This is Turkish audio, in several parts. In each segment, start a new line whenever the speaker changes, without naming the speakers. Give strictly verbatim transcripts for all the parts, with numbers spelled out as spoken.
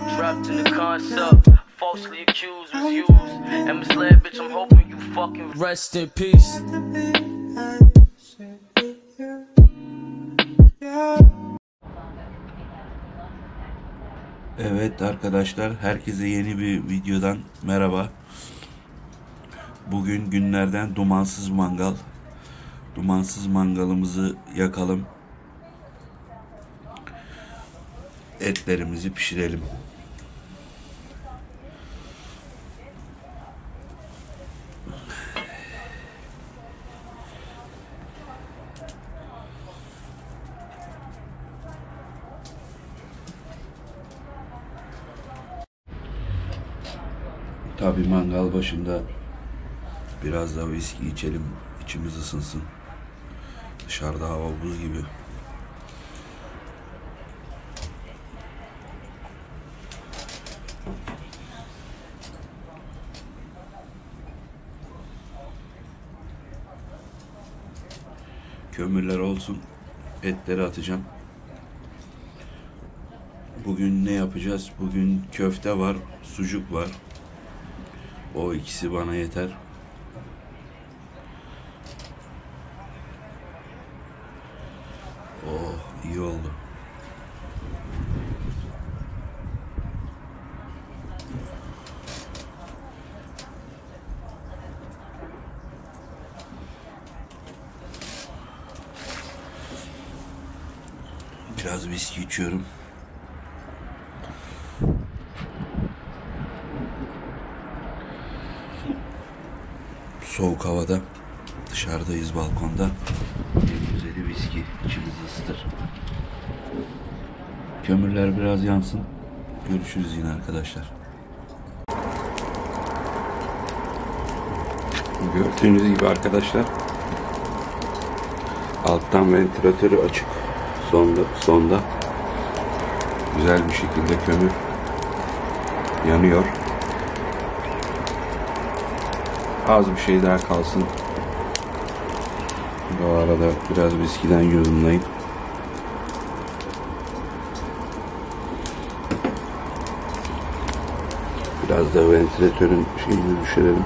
Trapped in the concept, falsely accused, was used and misled, bitch. I'm hoping you fucking rest in peace.
Evet arkadaşlar, herkese yeni bir videodan merhaba. Bugün günlerden dumansız mangal. Dumansız mangalımızı yakalım. Etlerimizi pişirelim. Tabii mangal başında biraz da viski içelim, içimiz ısınsın. Dışarıda hava buz gibi. Kömürler olsun, etleri atacağım. Bugün ne yapacağız? Bugün köfte var, sucuk var. O ikisi bana yeter. Oh, iyi oldu. Biraz viski içiyorum. Soğuk havada dışarıdayız, balkonda. En güzeli viski, içimizi ısıtır. Kömürler biraz yansın. Görüşürüz yine arkadaşlar. Gördüğünüz gibi arkadaşlar, alttan ventilatörü açık. Sonda, sonda güzel bir şekilde kömür yanıyor. Az bir şey daha kalsın. Bu arada biraz viskiden yudumlayın. Biraz da ventilatörün şeyini düşürelim.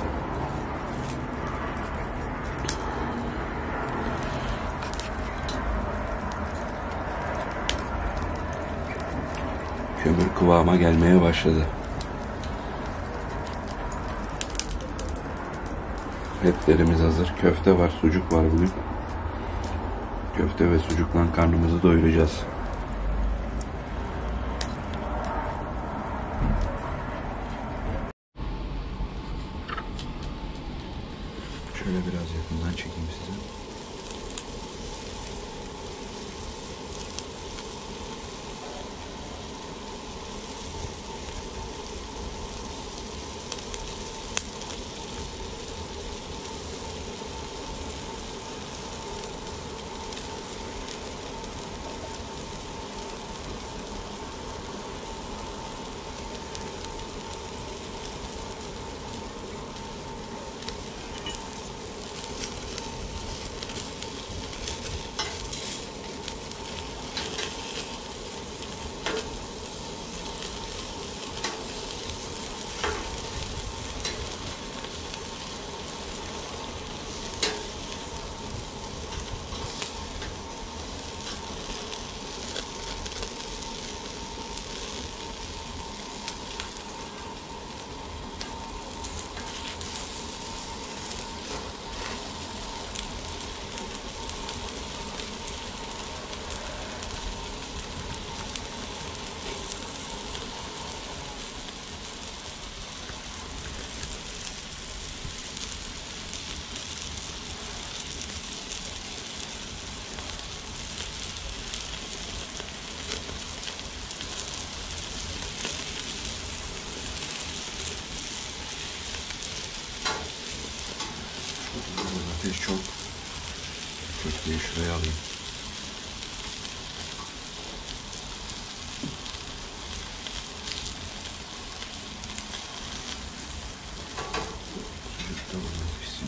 Kömür kıvama gelmeye başladı. Etlerimiz hazır. Köfte var, sucuk var bugün. Köfte ve sucukla karnımızı doyuracağız. Şöyle biraz yakından çekeyim size. Ateş çok. Köfteyi şuraya alayım. Sucuk da burada pişsin.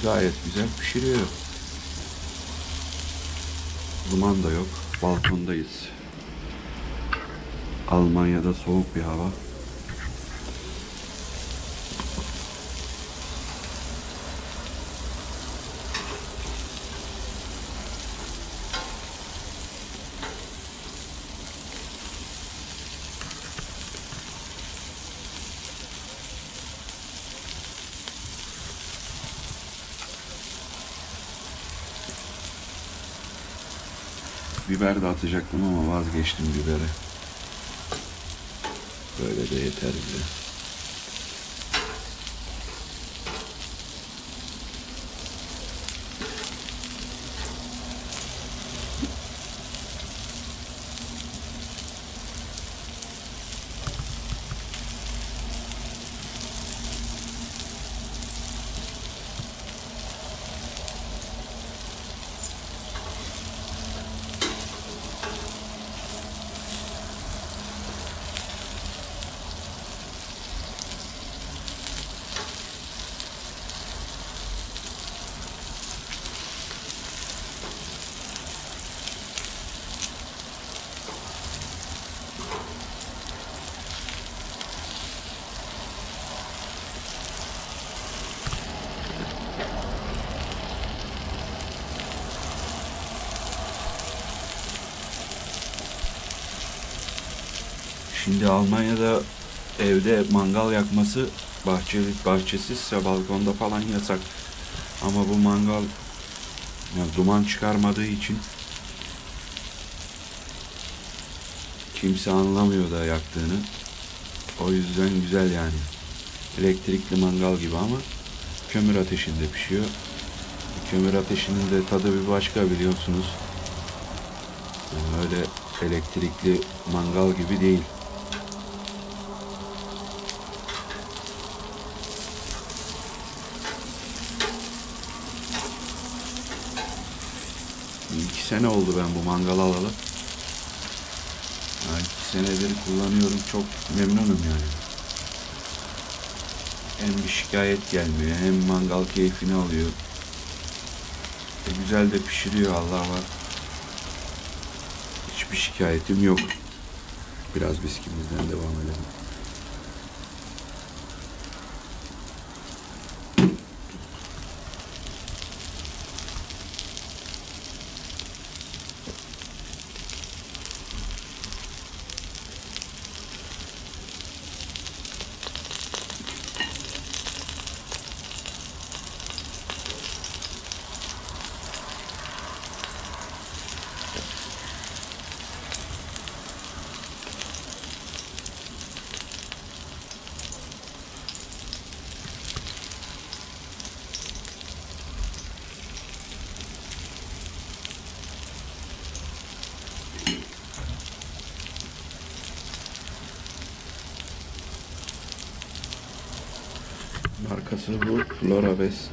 gayet güzel pişiriyor. Duman da yok. Balkondayız. Almanya'da soğuk bir hava. Biber de atacaktım ama vazgeçtim biberi. Böyle de yeter bize. Şimdi Almanya'da evde mangal yakması bahçeli, bahçesizse balkonda falan yasak. Ama bu mangal yani duman çıkarmadığı için kimse anlamıyor da yaktığını. O yüzden güzel yani. Elektrikli mangal gibi ama kömür ateşinde pişiyor. Kömür ateşinin de tadı bir başka biliyorsunuz. Yani öyle elektrikli mangal gibi değil. İki sene oldu ben bu mangalı alalı. Yani iki senedir kullanıyorum. Çok memnunum yani. Hem bir şikayet gelmiyor, hem mangal keyfini alıyor. E güzel de pişiriyor, Allah var. Hiçbir şikayetim yok. Biraz viskimizden devam edelim. Markası bu Flora West.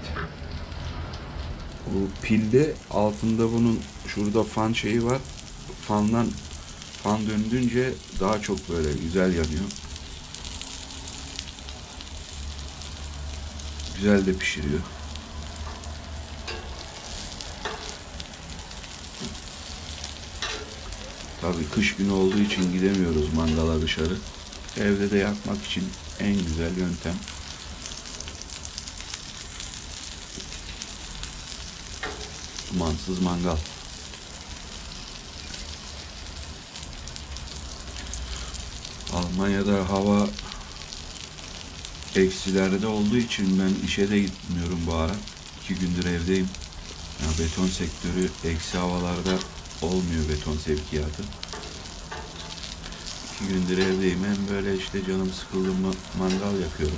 Bu pilde altında bunun şurada fan şeyi var. Fandan fan döndünce daha çok böyle güzel yanıyor. Güzel de pişiriyor. Tabii kış günü olduğu için gidemiyoruz mangala dışarı. Evde de yakmak için en güzel yöntem. Dumansız mangal. Almanya'da hava eksilerde olduğu için ben işe de gitmiyorum bu ara. İki gündür evdeyim. Yani beton sektörü eksi havalarda olmuyor, beton sevkiyatı. İki gündür evdeyim. Hem böyle işte canım sıkıldı mı mangal yapıyorum.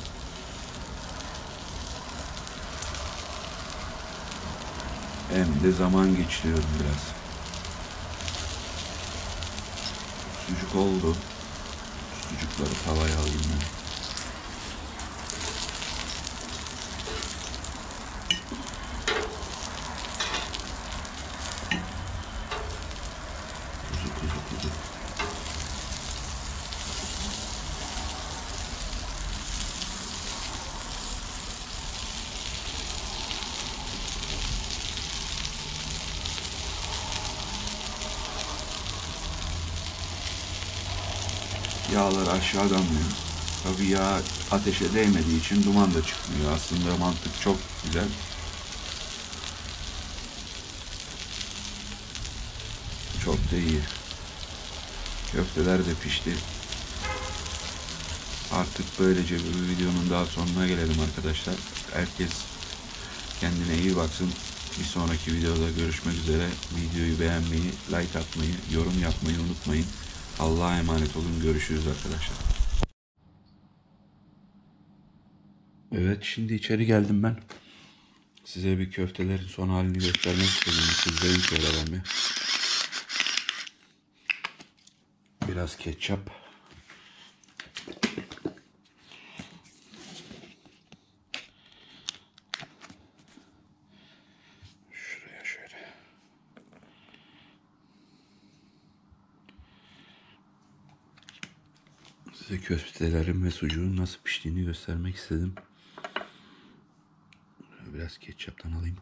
Hem de zaman geçiriyorum biraz. Sucuk oldu. Sucukları tavaya alayım ben. Kuzu kuzu kuzu. Yağlar aşağı damlıyor. Tabii yağ ateşe değmediği için duman da çıkmıyor. Aslında mantık çok güzel. Çok da iyi. Köfteler de pişti. Artık böylece bir videonun daha sonuna gelelim arkadaşlar. Herkes kendine iyi baksın. Bir sonraki videoda görüşmek üzere. Videoyu beğenmeyi, like atmayı, yorum yapmayı unutmayın. Allah'a emanet olun. Görüşürüz arkadaşlar. Evet, şimdi içeri geldim ben. Size bir köftelerin son halini göstermek istedim. Sizlerin şöyle ben bir. Biraz ketçap. Şuraya şöyle. Size köftelerin ve sucuğun nasıl piştiğini göstermek istedim. Biraz ketçaptan alayım.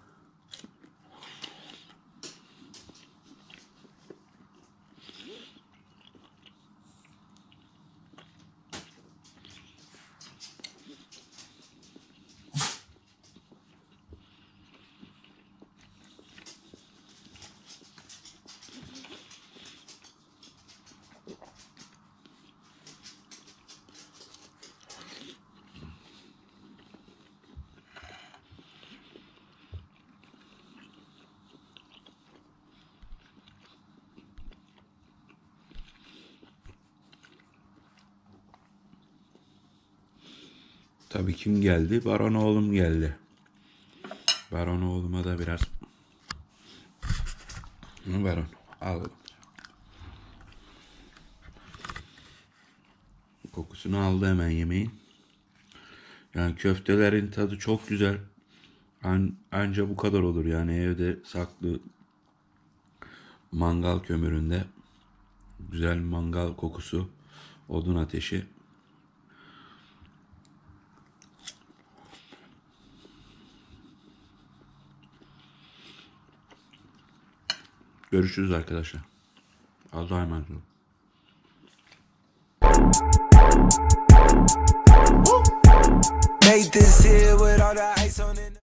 Tabii kim geldi? Baron oğlum geldi. Baron oğluma da biraz. Baron al. Kokusunu aldı hemen yemeğin. Yani köftelerin tadı çok güzel. An anca bu kadar olur yani, evde saklı mangal kömüründe güzel mangal kokusu, odun ateşi. Görüşürüz arkadaşlar. Allah'a emanet olun. Made this here with all the ice on it.